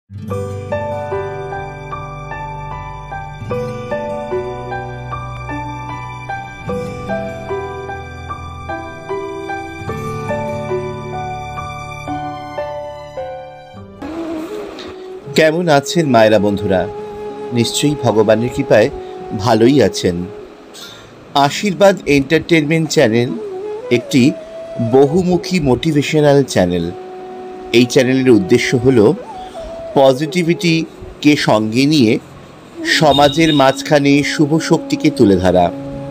কেমন আছেন মায়েরা বন্ধুরা? নিশ্চয়ই ভগবানের কৃপায় ভালোই আছেন। আশীর্বাদ এন্টারটেনমেন্ট চ্যানেল একটি বহুমুখী মোটিভেশনাল চ্যানেল। এই চ্যানেলের উদ্দেশ্য হল পজিটিভিটিকে সঙ্গে নিয়ে সমাজের মাঝখানে শুভ শক্তিকে তুলে ধরা।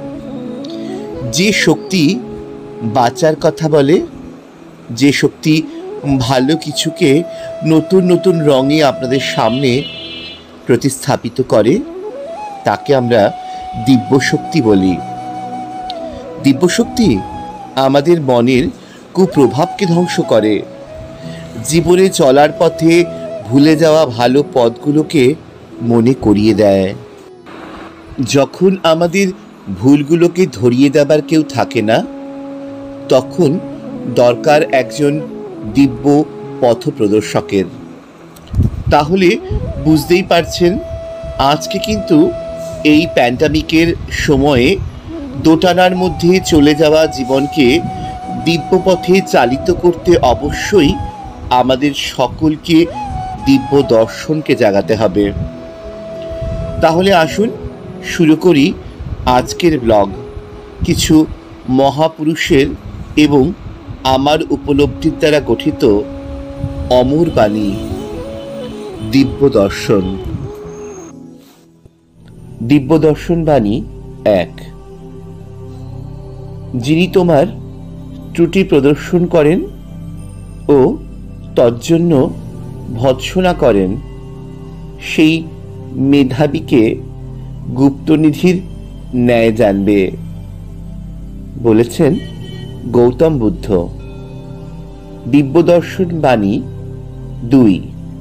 যে শক্তি বাঁচার কথা বলে, যে শক্তি ভালো কিছুকে নতুন নতুন রঙে আপনাদের সামনে প্রতিস্থাপিত করে, তাকে আমরা দিব্যশক্তি বলি। দিব্যশক্তি আমাদের মনের কুপ্রভাবকে ধ্বংস করে, জীবনে চলার পথে ভুলে যাওয়া ভালো পথগুলোকে মনে করিয়ে দেয়। যখন আমাদের ভুলগুলোকে ধরিয়ে দেবার কেউ থাকে না, তখন দরকার একজন দিব্য পথপ্রদর্শকের। তাহলে বুঝতেই পারছেন, আজকে কিন্তু এই প্যান্ডামিকের সময়ে দোটানার মধ্যে চলে যাওয়া জীবনকে দিব্য পথে চালিত করতে অবশ্যই আমাদের সকলকে দিব্য দর্শনকে জাগাতে হবে। তাহলে আসুন শুরু করি আজকের ব্লগ। কিছু মহাপুরুষের এবং আমার উপলব্ধির দ্বারা গঠিত অমর বাণী, দিব্য দর্শন। দিব্য দর্শন বাণী 1। যিনি তোমার ত্রুটি প্রদর্শন করেন ও তজ্জন্য ভৎসনা করেন, সেই মেধাবীকে গুপ্তনিধির ন্যায় জানবে, বলেছেন গৌতম বুদ্ধ। দিব্য দর্শন বাণী 2।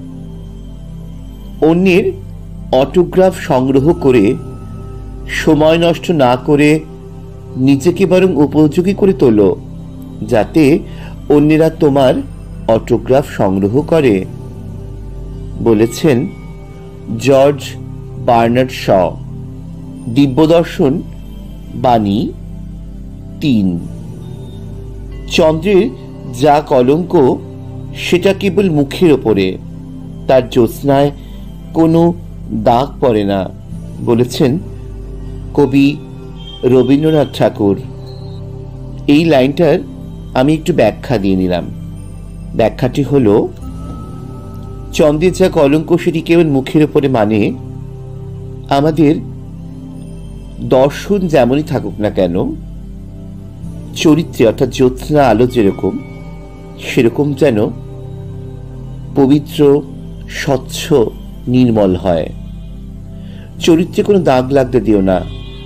অন্যের অটোগ্রাফ সংগ্রহ করে সময় নষ্ট না করে নিজেকে বরং উপযোগী করে তোলো, যাতে অন্যেরা তোমার অটোগ্রাফ সংগ্রহ করে, বলেছেন জর্জ বার্নার্ড শ। দিব্য দর্শন বাণী 3। চন্দ্রের যা কলঙ্ক সেটা কেবল মুখের ওপরে, তার জ্যোৎস্নায় কোনো দাগ পড়ে না, বলেছেন কবি রবীন্দ্রনাথ ঠাকুর। এই লাইনটার আমি একটু ব্যাখ্যা দিয়ে নিলাম। ব্যাখ্যাটি হলো, চন্দ্রের যা কলঙ্ক সেটি কেবল মুখের ওপরে, মানে আমাদের দর্শন যেমনই থাকুক না কেন, চরিত্রে অর্থাৎ জ্যোৎস্না আলো যেরকম, সেরকম যেন পবিত্র, স্বচ্ছ, নির্মল হয়। চরিত্রে কোনো দাগ লাগতে দিও না।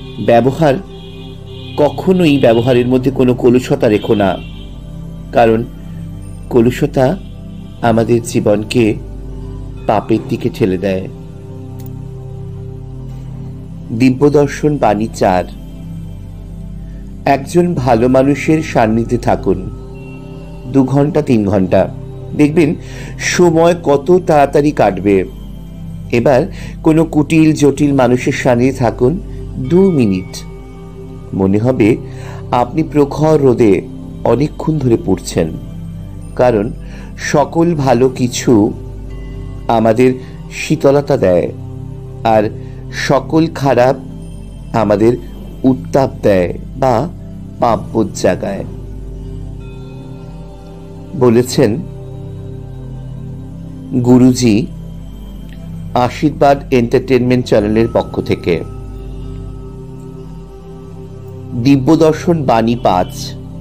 কখনোই ব্যবহারের মধ্যে কোনো কলুষতা রেখো না, কারণ কলুষতা আমাদের জীবনকে পাপের দিকে ঠেলে দেয়। দিব্য দর্শন বাণী 4। একজন ভালো মানুষের সান্নিধ্যে থাকুন 2 ঘন্টা 3 ঘন্টা, দেখবেন সময় কত তাড়াতাড়ি কাটবে। এবার কোনো কুটিল জটিল মানুষের সান্নিধ্যে থাকুন 2 মিনিট, মনে হবে আপনি প্রখর রোদে অনেকক্ষণ ধরে পড়ছেন। কারণ সকল ভালো কিছু আমাদের শীতলতা দেয়, আর সকল খারাপ আমাদের উত্তাপ দেয় বা পাপবোধ জাগায়, বলেছেন গুরুজি আশীর্বাদ এন্টারটেনমেন্ট চ্যানেলের পক্ষ থেকে। দিব্য দর্শন বাণী 5।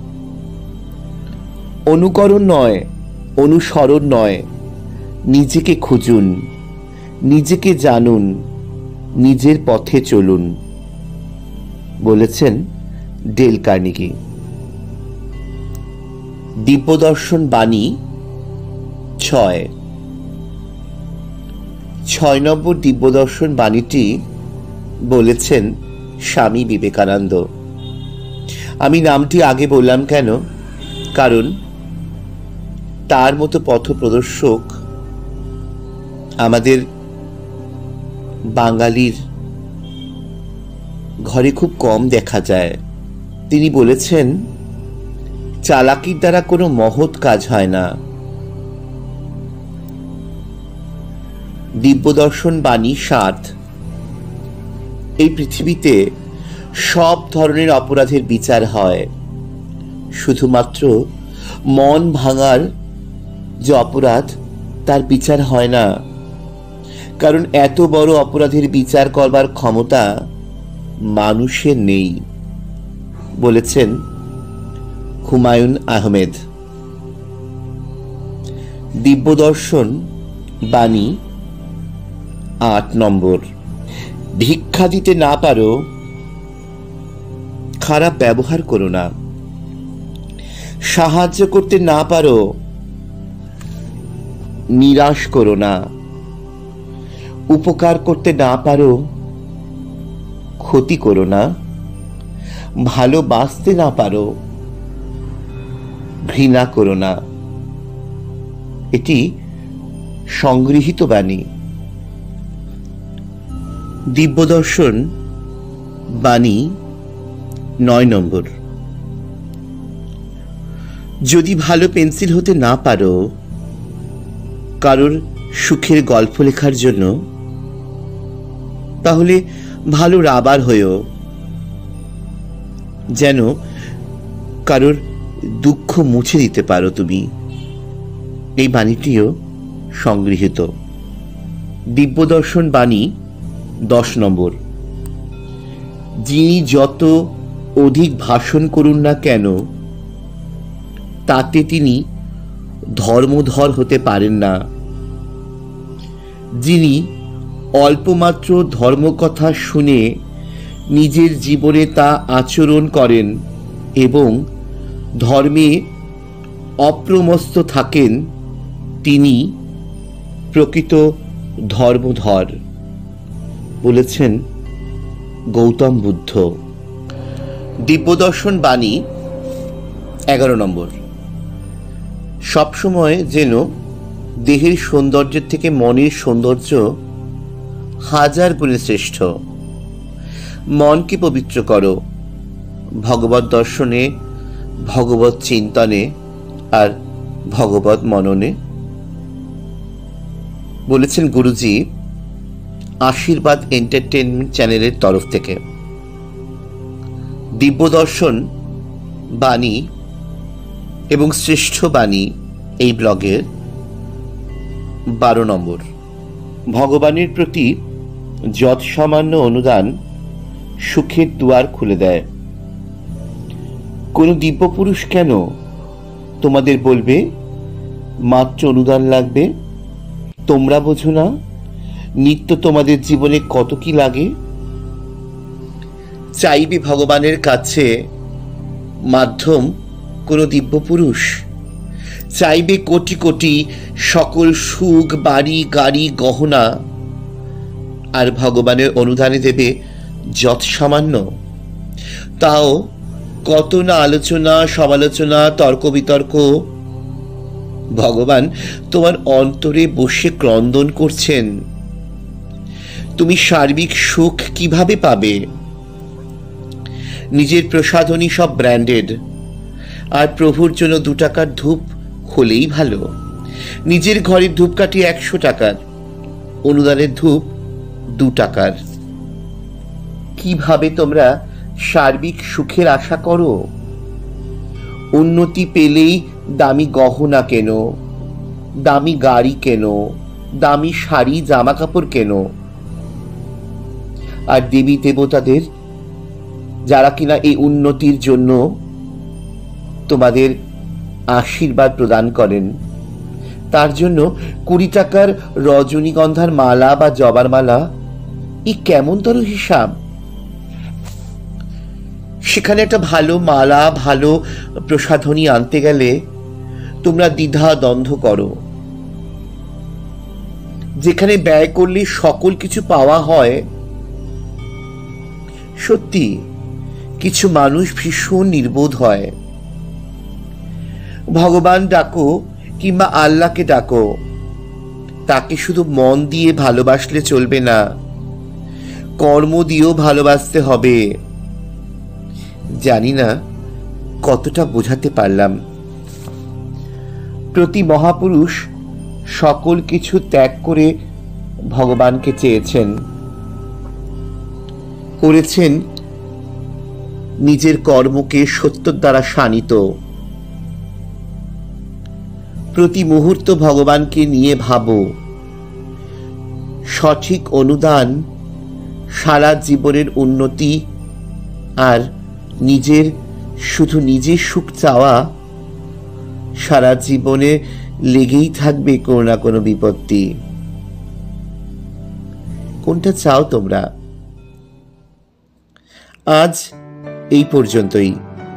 অনুকরণ নয়, অনুসরণ নয়, নিজেকে খুঁজুন, নিজেকে জানুন, নিজের পথে চলুন, বলেছেন ডেল কার্নেগি। দিব্য দর্শন বাণী 6। 6 নম্বর দিব্য দর্শন বাণীটি বলেছেন স্বামী বিবেকানন্দ। আমি নামটি আগে বললাম কেন, কারণ তার মতো পথপ্রদর্শক আমাদের বাঙালির ঘরে খুব কম দেখা যায়। তিনি বলেছেন, চালাকির দ্বারা কোনো মহৎ কাজ হয় না। দিব্যদর্শন বাণী ৭। এই পৃথিবীতে সব ধরনের অপরাধের বিচার হয়, শুধুমাত্র মন ভাঙার যে অপরাধ তার বিচার হয় না, কারণ এত বড় অপরাধের বিচার করবার ক্ষমতা মানুষের নেই, বলেছেন হুমায়ুন আহমেদ। দিব্যদর্শন বাণী ৮ নম্বর। ভিক্ষা দিতে না পারো, খারাপ ব্যবহার করো না। সাহায্য করতে না পারো, নিরাশ করো না। উপকার করতে না পারো, ক্ষতি করো না। ভালোবাসতে না পারো, ঘৃণা করো না। এটি সংগৃহীত বাণী। দিব্যদর্শন বাণী ৯ নম্বর। যদি ভালো পেন্সিল হতে না পারো, কারোর সুখের গল্প লেখার জন্য, তাহলে ভালো রাবার হয়েও, যেন কারোর দুঃখ মুছে দিতে পারো তুমি। এই বাণীটিও সংগৃহীত। দিব্যদর্শন বাণী ১০ নম্বর। যিনি যত অধিক ভাষণ করুন না কেন, তাতে তিনি ধর্মধর হতে পারেন না। যিনি অল্পমাত্র ধর্মকথা শুনে নিজের জীবনে তা আচরণ করেন এবং ধর্মে অপ্রমস্ত থাকেন, তিনি প্রকৃত ধর্মধর, বলেছেন গৌতম বুদ্ধ। দিব্যদর্শন বাণী ১১ নম্বর। সবসময় যেন দেহের সৌন্দর্যের থেকে মনের সৌন্দর্য হাজার গুণে শ্রেষ্ঠ। মনকে পবিত্র করো ভগবত দর্শনে, ভগবত চিন্তনে আর ভগবত মননে, বলেছেন গুরুজি আশীর্বাদ এন্টারটেনমেন্ট চ্যানেলের তরফ থেকে। দিব্যদর্শন বাণী এবং শ্রেষ্ঠ বাণী এই ব্লগের ১২ নম্বর। ভগবানের প্রতি যৎ সামান্য অনুদান সুখের দুয়ার খুলে দেয়। কোনো দিব্য পুরুষ কেন তোমাদের বলবে মাত্র অনুদান লাগবে? তোমরা বোঝো না নিত্য তোমাদের জীবনে কত কি লাগে? চাইবে ভগবানের কাছে মাধ্যম কোনো দিব্য পুরুষ, চাইবে কোটি কোটি সকল সুখ, বাড়ি, গাড়ি, গহনা, আর ভগবানের অনুদানে দেবে যৎ সামান্য। তাও কত না আলোচনা, সমালোচনা, তর্ক বিতর্ক। ভগবান তোমার অন্তরে বসে ক্রন্দন করছেন, তুমি সার্বিক সুখ কিভাবে পাবে? নিজের প্রসাধনী সব ব্র্যান্ডেড, আর প্রভুর জন্য ২ টাকার ধূপ হলেই ভালো। নিজের ঘরের ধূপকাঠি ১০০ টাকার, অনুদানের ধূপ ২ টাকার। কিভাবে তোমরা সার্বিক সুখের আশা করো? উন্নতি পেলেই দামি গহনা কেন, দামি গাড়ি কেন, দামি শাড়ি, জামা কাপড় কেন। আর দেবী দেবতাদের যারা কিনা এই উন্নতির জন্য তোমাদের আশীর্বাদ প্রদান করেন, তার জন্য ২০ টাকার রজনীগন্ধার মালা বা জবার মালা, এই কেমনতর হিসাব? সেখানে একটা ভালো মালা, ভালো প্রসাধনী আনতে গেলে তোমরা দ্বিধা দ্বন্দ্ব করো। যেখানে ব্যয় করলে সকল কিছু পাওয়া হয়, সত্যি কিছু মানুষ ভীষণ নির্বোধ হয়। ভগবান ডাকো কিংবা আল্লাহকে ডাকো, তাকে শুধু মন দিয়ে ভালোবাসলে চলবে না, কর্ম দিয়েও ভালোবাসতে হবে। জানি না কতটা বোঝাতে পারলাম। প্রতি মহাপুরুষ সকল কিছু ত্যাগ করে ভগবানকে চেয়েছেন, করেছেন নিজের কর্মকে সত্যর দ্বারা শানিত। প্রতি মুহূর্ত ভগবানকে নিয়ে ভাবো। সঠিক অনুদান সারা জীবনের উন্নতি, আর নিজের শুধু নিজের সুখ চাওয়া সারা জীবনে লেগেই থাকবে কোনো না কোনো বিপত্তি। কোনটা চাও তোমরা? আজ এই পর্যন্তই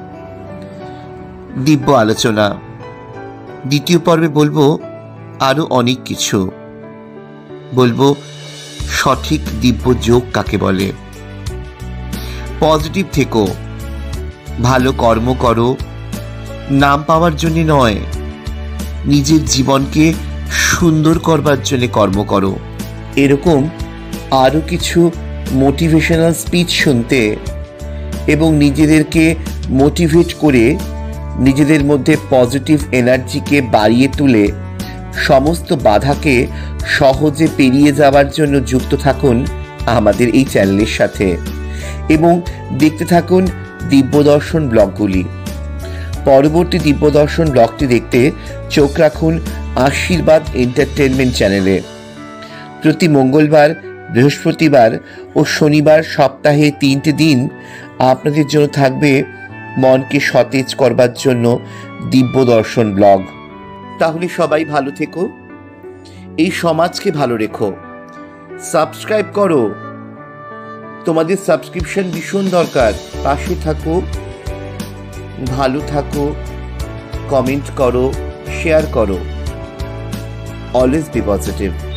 দিব্য আলোচনা। দ্বিতীয় পর্বে বলবো আরো অনেক কিছু। বলবো সঠিক দিব্য যোগ কাকে বলে। পজিটিভ থেকো, ভালো কর্ম করো, নাম পাওয়ার জন্য নয়, নিজের জীবনকে সুন্দর করবার জন্য কর্ম করো। এরকম আরো কিছু মোটিভেশনাল স্পিচ শুনতে এবং নিজেদেরকে মোটিভেট করে নিজেদের মধ্যে পজিটিভ এনার্জিকে বাড়িয়ে তুলে সমস্ত বাধাকে সহজে পেরিয়ে যাওয়ার জন্য যুক্ত থাকুন আমাদের এই চ্যানেলের সাথে এবং দেখতে থাকুন দিব্যদর্শন ব্লগগুলি। পরবর্তী দিব্যদর্শন ব্লগটি দেখতে চোখ রাখুন আশীর্বাদ এন্টারটেনমেন্ট চ্যানেলে। প্রতি মঙ্গলবার, বৃহস্পতিবার ও শনিবার সপ্তাহে 3টে দিন আপনাদের জন্য থাকবে মনকে সতেজ করবার জন্য দিব্যদর্শন ব্লগ। তাহলে সবাই ভালো থেকো, এই সমাজকে ভালো রেখো, সাবস্ক্রাইব করো। তোমাদের সাবস্ক্রিপশন ভীষণ দরকার। পাশে থাকো, ভালো থাকো, কমেন্ট করো, শেয়ার করো। Always be positive.